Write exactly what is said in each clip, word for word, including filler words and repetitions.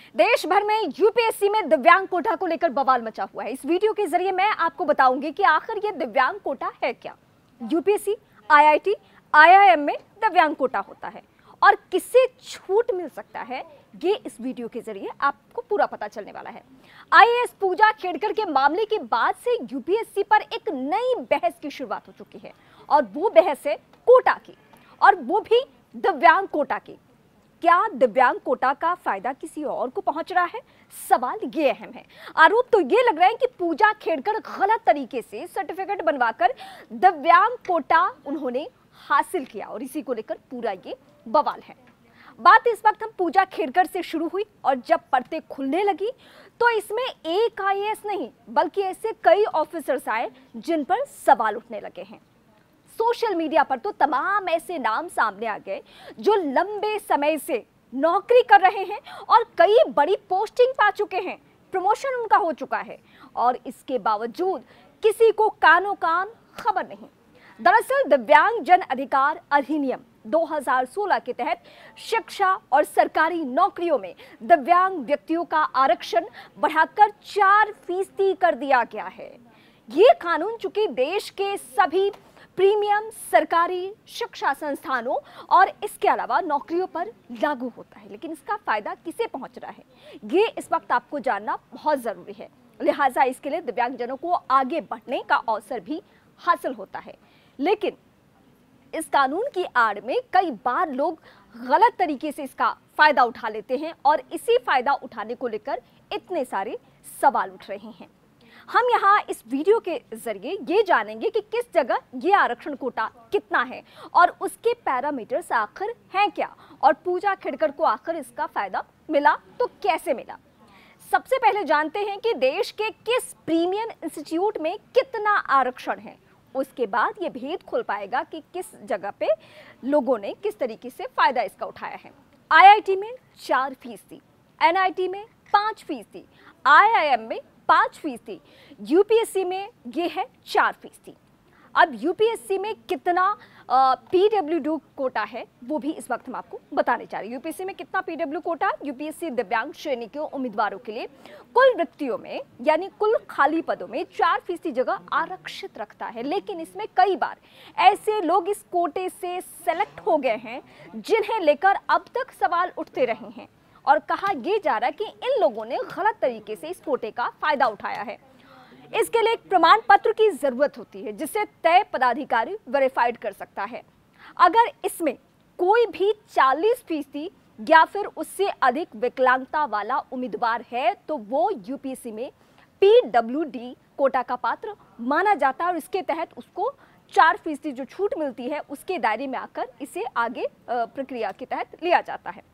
देश भर में यूपीएससी में दिव्यांग कोटा को लेकर बवाल मचा हुआ है। इस वीडियो के जरिए मैं आपको बताऊंगी कि आखिर ये दिव्यांग कोटा है क्या। यूपीएससी, आईआईटी, आईआईएम में दिव्यांग कोटा होता है और किससे छूट मिल सकता है, ये इस वीडियो के जरिए आपको पूरा पता चलने वाला है। आईएएस पूजा खेड़कर के मामले के बाद से यूपीएससी पर एक नई बहस की शुरुआत हो चुकी है और वो बहस है कोटा की, और वो भी दिव्यांग कोटा की। क्या दिव्यांग कोटा का फायदा किसी और को पहुंच रहा है? सवाल ये अहम है। आरोप तो ये लग रहा है कि पूजा खेड़कर गलत तरीके से सर्टिफिकेट बनवाकर दिव्यांग कोटा उन्होंने हासिल किया और इसी को लेकर पूरा ये बवाल है। बात इस वक्त हम पूजा खेड़कर से शुरू हुई और जब परतें खुलने लगी तो इसमें एक आईएएस नहीं बल्कि ऐसे कई ऑफिसर्स आए जिन पर सवाल उठने लगे हैं। सोशल मीडिया पर तो तमाम ऐसे नाम सामने आ गए जो लंबे समय से नौकरी कर रहे हैं और कई बड़ी पोस्टिंग पा चुके हैं, प्रमोशन उनका हो चुका है, और इसके बावजूद किसी को कानो कान खबर नहीं। दरअसल दिव्यांग जन अधिकार अधिनियम दो हज़ार सोलह के तहत शिक्षा और सरकारी नौकरियों में दिव्यांग व्यक्तियों का आरक्षण बढ़ाकर चार फीसदी कर दिया गया है। ये कानून चूंकि देश के सभी प्रीमियम सरकारी शिक्षा संस्थानों और इसके अलावा नौकरियों पर लागू होता है, लेकिन इसका फायदा किसे पहुंच रहा है, ये इस वक्त आपको जानना बहुत जरूरी है। लिहाजा इसके लिए दिव्यांगजनों को आगे बढ़ने का अवसर भी हासिल होता है, लेकिन इस कानून की आड़ में कई बार लोग गलत तरीके से इसका फायदा उठा लेते हैं और इसी फायदा उठाने को लेकर इतने सारे सवाल उठ रहे हैं। हम यहाँ इस वीडियो के जरिए ये जानेंगे कि किस जगह ये आरक्षण कोटा कितना है और उसके पैरामीटर्स आखिर हैं क्या, और पूजा खेड़कर को आखिर इसका फायदा मिला तो कैसे मिला। सबसे पहले जानते हैं कि देश के किस प्रीमियम इंस्टीट्यूट में कितना आरक्षण है, उसके बाद ये भेद खुल पाएगा कि किस जगह पे लोगों ने किस तरीके से फायदा इसका उठाया है। आईआईटी में चार फीसदी, एनआईटी में पाँच फीसदी, आईआईएम में पाँच फीसदी, यूपीएससी में ये है चार फीसदी। अब यूपीएससी में कितना पीडब्ल्यूडी कोटा है वो भी इस वक्त हम आपको बताने जा रहे हैं। यूपीएससी में कितना पीडब्ल्यू कोटा? यूपीएससी दिव्यांग श्रेणी के उम्मीदवारों के लिए कुल रिक्तियों में यानी कुल खाली पदों में चार फीसदी जगह आरक्षित रखता है, लेकिन इसमें कई बार ऐसे लोग इस कोटे से सेलेक्ट हो गए हैं जिन्हें लेकर अब तक सवाल उठते रहे हैं और कहा यह जा रहा है कि इन लोगों ने गलत तरीके से इस कोटे का फायदा उठाया है। इसके लिए एक प्रमाण पत्र की जरूरत होती है जिसे तय पदाधिकारी वेरीफाइड कर सकता है। अगर इसमें कोई भी चालीस फीसदी या फिर उससे अधिक विकलांगता वाला उम्मीदवार है तो वो यूपीएससी में पीडब्ल्यूडी कोटा का पात्र माना जाता है और इसके तहत उसको चार फीसदी जो छूट मिलती है उसके दायरे में आकर इसे आगे प्रक्रिया के तहत लिया जाता है।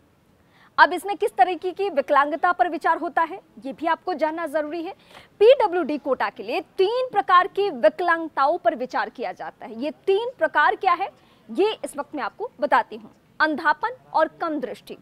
अब इसमें किस तरीके की विकलांगता पर विचार होता है ये भी आपको जानना जरूरी है। पीडब्ल्यूडी कोटा के लिए तीन प्रकार की विकलांगताओं पर विचार किया जाता है। ये तीन प्रकार क्या है ये इस वक्त मैं आपको बताती हूँ। अंधापन और कम दृष्टि,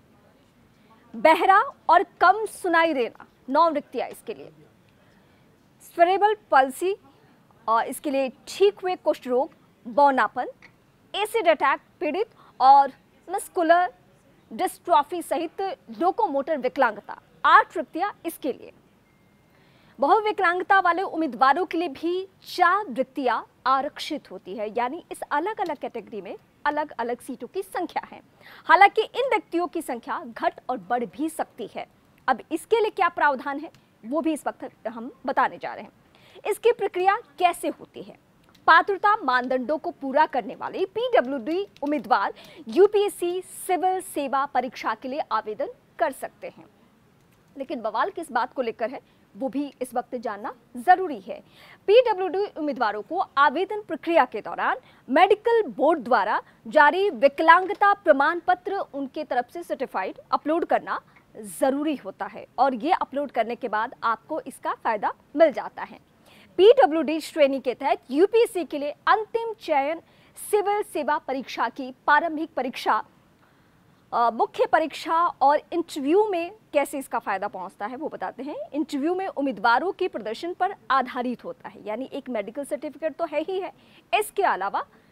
बहरा और कम सुनाई देना, नौ रिक्तियां इसके लिए। सेरेब्रल पाल्सी और इसके लिए ठीक हुए कुष्ठ रोग, बौनापन, एसिड अटैक पीड़ित और मस्कुलर डिस्ट्रॉफी सहित लोकोमोटर विकलांगता, आठ रिक्तियां इसके लिए। बहुविकलांगता वाले उम्मीदवारों के लिए भी चार रिक्तियां आरक्षित होती है, यानी इस अलग अलग कैटेगरी में अलग अलग सीटों की संख्या है। हालांकि इन रिक्तियों की संख्या घट और बढ़ भी सकती है। अब इसके लिए क्या प्रावधान है वो भी इस वक्त हम बताने जा रहे हैं। इसकी प्रक्रिया कैसे होती है? पात्रता मानदंडों को पूरा करने वाले पीडब्ल्यूडी उम्मीदवार यूपीएससी सिविल सेवा परीक्षा के लिए आवेदन कर सकते हैं, लेकिन बवाल किस बात को लेकर है वो भी इस वक्त जानना जरूरी है। पीडब्ल्यूडी उम्मीदवारों को आवेदन प्रक्रिया के दौरान मेडिकल बोर्ड द्वारा जारी विकलांगता प्रमाण पत्र उनके तरफ से सर्टिफाइड अपलोड करना जरूरी होता है और ये अपलोड करने के बाद आपको इसका फायदा मिल जाता है। पीडब्ल्यूडी श्रेणी के तहत यूपीएससी के लिए अंतिम चयन सिविल सेवा परीक्षा की प्रारंभिक परीक्षा, मुख्य परीक्षा और इंटरव्यू में कैसे इसका फायदा पहुंचता है वो बताते हैं। इंटरव्यू में उम्मीदवारों के प्रदर्शन पर आधारित होता है, यानी एक मेडिकल सर्टिफिकेट तो है ही है, इसके अलावा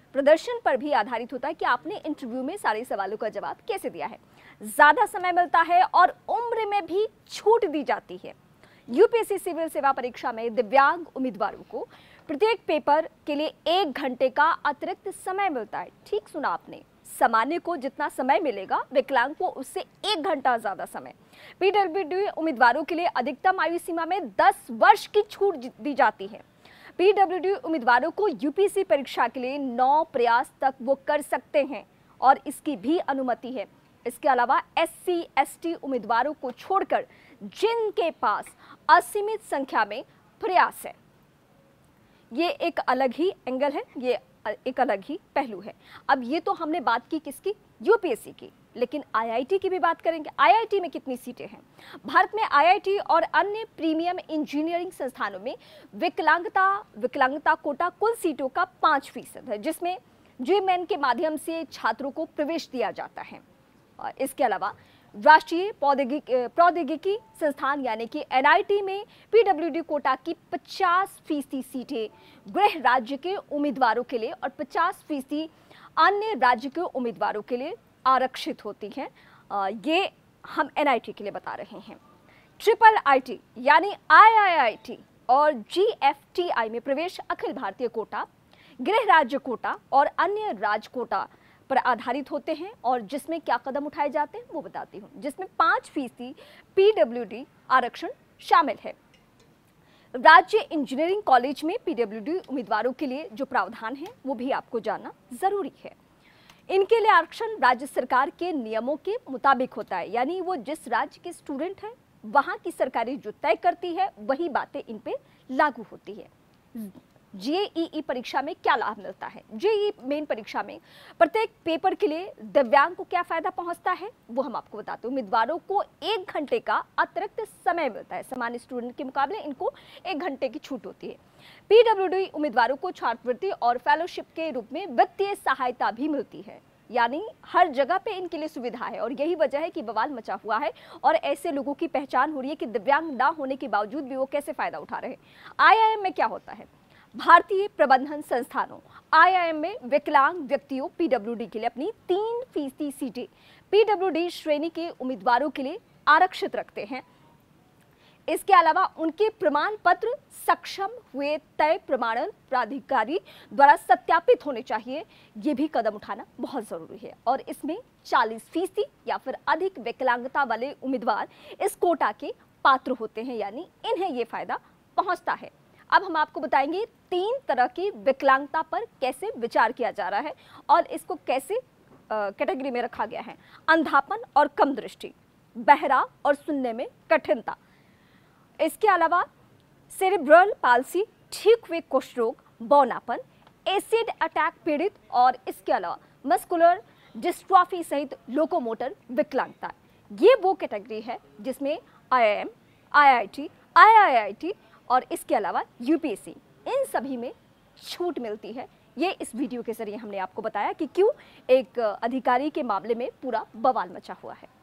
प्रदर्शन पर भी आधारित होता है कि आपने इंटरव्यू में सारे सवालों का जवाब कैसे दिया है। ज्यादा समय मिलता है और उम्र में भी छूट दी जाती है। यूपीएससी सिविल सेवा परीक्षा में दिव्यांग उम्मीदवारों को प्रत्येक पेपर के लिए एक घंटे का अतिरिक्त समय मिलता है। ठीक सुना आपने, सामान्य को जितना समय मिलेगा विकलांग को उससे एक घंटा ज्यादा समय। पीडब्ल्यूडी उम्मीदवारों के लिए अधिकतम आयु सीमा में दस वर्ष की छूट दी जाती है। पीडब्ल्यूडी उम्मीदवारों को यूपीएससी परीक्षा के लिए नौ प्रयास तक वो कर सकते हैं और इसकी भी अनुमति है। इसके अलावा एससी एसटी उम्मीदवारों को छोड़कर जिनके पास असीमित संख्या में प्रयास है, ये एक अलग ही एंगल है, ये एक अलग ही पहलू है। अब ये तो हमने बात की किसकी, यूपीएससी की, लेकिन आईआईटी की भी बात करेंगे। आईआईटी में कितनी सीटें हैं? भारत में आईआईटी और अन्य प्रीमियम इंजीनियरिंग संस्थानों में विकलांगता विकलांगता कोटा कुल सीटों का पांच फीसद है, जिसमें जेईई के माध्यम से छात्रों को प्रवेश दिया जाता है। और इसके अलावा राष्ट्रीय प्रौद्योगिकी संस्थान यानी कि एनआईटी में पीडब्ल्यूडी कोटा की पचास फीसदी सीटें गृह राज्य के उम्मीदवारों के लिए और पचास फीसदी अन्य राज्य के उम्मीदवारों के लिए आरक्षित होती हैं। ये हम एनआईटी के लिए बता रहे हैं। ट्रिपल आईटी यानी आईआईटी और जीएफटीआई में प्रवेश अखिल भारतीय कोटा, गृह राज्य कोटा और अन्य राज्य कोटा पर आधारित होते हैं और जिसमें क्या कदम उठाए जाते हैं वो बताती हूँ, जिसमें पांच फीसदी पीडब्ल्यूडी आरक्षण शामिल है। राज्य इंजीनियरिंग कॉलेज में पीडब्ल्यूडी उम्मीदवारों के लिए जो प्रावधान है वो भी आपको जानना जरूरी है। इनके लिए आरक्षण राज्य सरकार के नियमों के मुताबिक होता है, यानी वो जिस राज्य के स्टूडेंट हैं वहां की सरकारें जो तय करती है वही बातें इन पे लागू होती है। जेईई परीक्षा में क्या लाभ मिलता है? जेईई मेन परीक्षा में प्रत्येक पेपर के लिए दिव्यांग को क्या फायदा पहुंचता है वो हम आपको बताते हैं। उम्मीदवारों को एक घंटे का अतिरिक्त समय मिलता है। सामान्य स्टूडेंट के मुकाबले इनको एक घंटे की छूट होती है। पीडब्ल्यूडी उम्मीदवारों को छात्रवृत्ति और फेलोशिप के रूप में वित्तीय सहायता भी मिलती है, यानी हर जगह पे इनके लिए सुविधा है और यही वजह है कि बवाल मचा हुआ है और ऐसे लोगों की पहचान हो रही है कि दिव्यांग ना होने के बावजूद भी वो कैसे फायदा उठा रहे हैं। आईआईएम में क्या होता है? भारतीय प्रबंधन संस्थानों आईआईएम में विकलांग व्यक्तियों पीडब्ल्यूडी के लिए अपनी तीन फीसदी सीटें पीडब्ल्यूडी श्रेणी के उम्मीदवारों के लिए आरक्षित रखते हैं। इसके अलावा उनके प्रमाण पत्र सक्षम हुए तय प्रमाणन प्राधिकारी द्वारा सत्यापित होने चाहिए। ये भी कदम उठाना बहुत जरूरी है और इसमें चालीस फीसदी या फिर अधिक विकलांगता वाले उम्मीदवार इस कोटा के पात्र होते हैं, यानी इन्हें ये फायदा पहुंचता है। अब हम आपको बताएंगे तीन तरह की विकलांगता पर कैसे विचार किया जा रहा है और इसको कैसे कैटेगरी में रखा गया है। अंधापन और कम दृष्टि, बहरा और सुनने में कठिनता, इसके अलावा सेरेब्रल पाल्सी, ठीक हुए कुष्ठ रोग, बौनापन, एसिड अटैक पीड़ित और इसके अलावा मस्कुलर डिस्ट्रॉफी सहित लोकोमोटर विकलांगता। ये वो कैटेगरी है जिसमें आईआईएम, आईआईटी, आईआईटी और इसके अलावा यूपीएससी इन सभी में छूट मिलती है। ये इस वीडियो के जरिए हमने आपको बताया कि क्यों एक अधिकारी के मामले में पूरा बवाल मचा हुआ है।